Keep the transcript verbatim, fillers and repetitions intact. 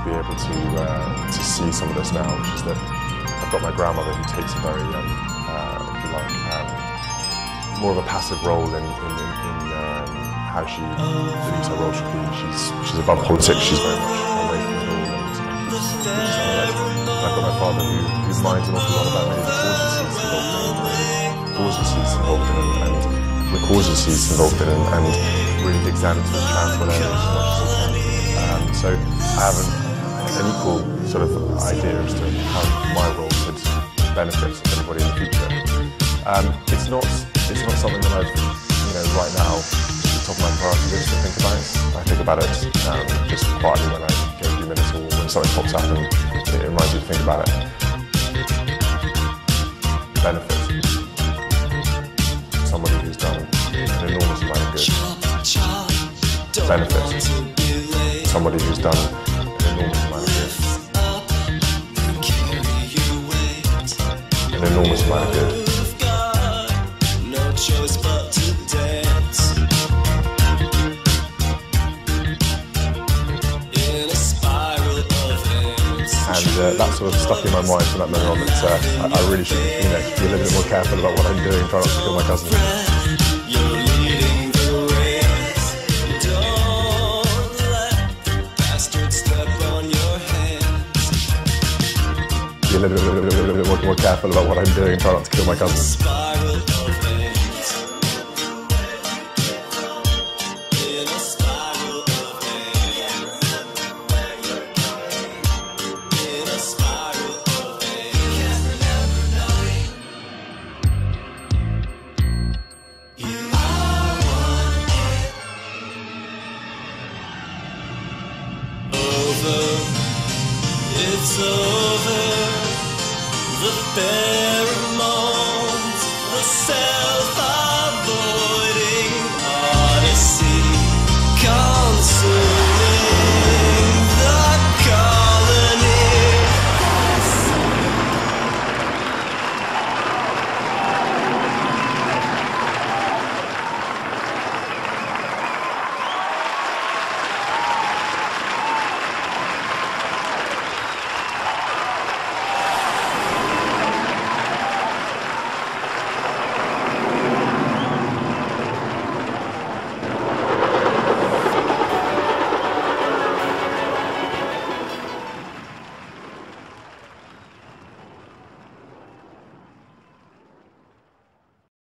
be able to uh, to see some of this now, which is that I've got my grandmother who takes a very, um, uh, if you like, um, more of a passive role in, in, in, in um, how she believes her role should be. She's she's above politics. She's very much away from it all, and keeps, keeps and I've got my father who, who minds an awful lot about many of the causes he's involved in, and the causes he's involved in, and really digs down into his charitable areas as much as he can. Um, so I have an, an equal sort of idea as to how my role could benefit anybody in the future. Um, it's not it's not something that I've, you know, right now, at the top of my priority list to think about. I think about it um, just quietly when I get a few minutes, or when something pops up and it reminds you to think about it. Benefit. Somebody who's done an enormous amount of good. Benefit. Somebody who's done an enormous amount of good. An enormous amount of good. And uh, that sort of stuck in my mind from that moment on that uh, I, I really should, you know, be a little bit more careful about what I'm doing, try not to kill my cousin. Be a little bit, little, little, little more careful about what I'm doing, try not to kill my cousin. It's over, the fair